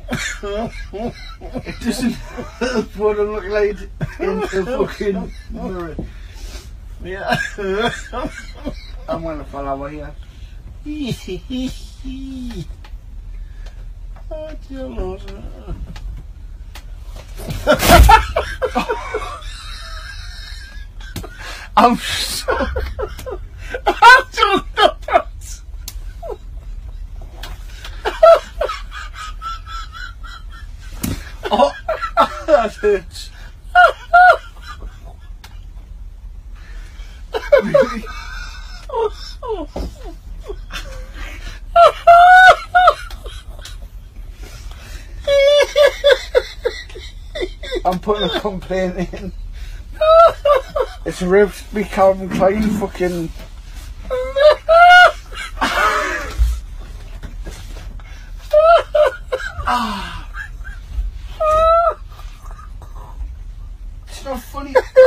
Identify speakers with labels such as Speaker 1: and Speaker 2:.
Speaker 1: It doesn't help what I look like in the fucking mirror.
Speaker 2: Yeah.
Speaker 1: I'm gonna fall over here.
Speaker 2: Oh, dear Lord.
Speaker 1: I'm so...
Speaker 2: I'm so nuts.
Speaker 1: Oh, that hurts. Really? I'm putting a complaint in. It's ripped me Calvin Klein fucking... It's not funny.